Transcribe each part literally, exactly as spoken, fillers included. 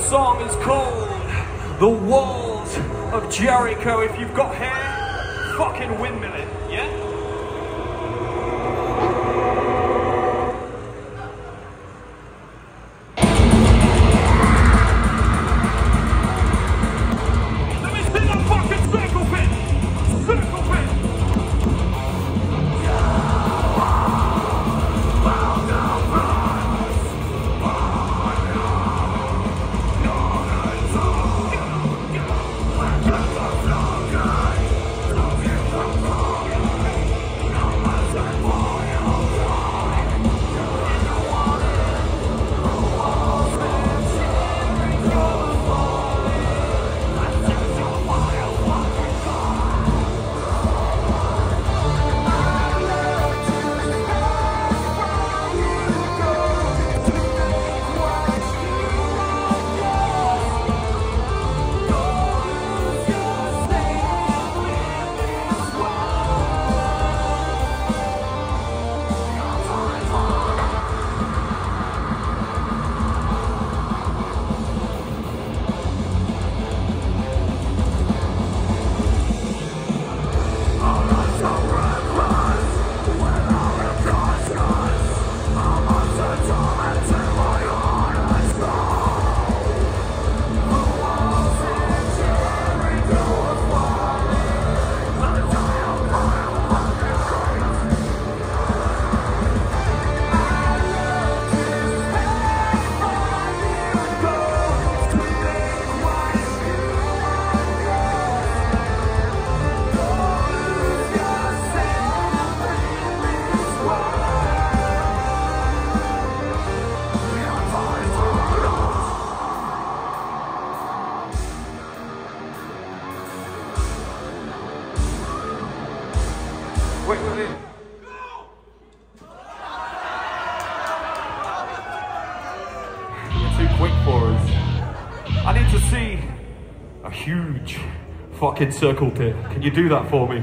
song is called The Walls of Jericho. If you've got hair, fucking windmill it, yeah? Wait, wait, wait. You're too quick for us. I need to see a huge fucking circle pit. Can you do that for me?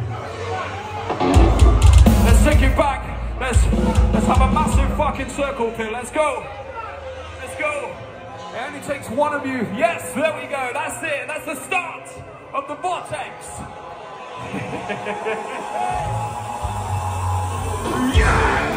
Let's take it back. Let's let's have a massive fucking circle pit. Let's go. Let's go. It only takes one of you. Yes, there we go. That's it. That's the start of the vortex. Yeah!